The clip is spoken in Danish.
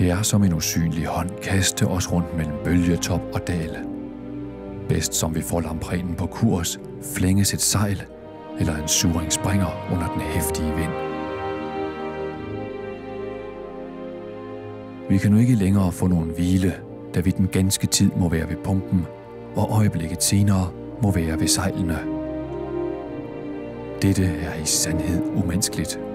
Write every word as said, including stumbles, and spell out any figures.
Det er som en usynlig hånd kaste os rundt mellem bølgetop og dale. Bedst som vi får lamprenen på kurs, flænges et sejl, eller en suring springer under den heftige vind. Vi kan nu ikke længere få nogen hvile, da vi den ganske tid må være ved pumpen, og øjeblikket senere må være ved sejlene. Dette er i sandhed umenneskeligt.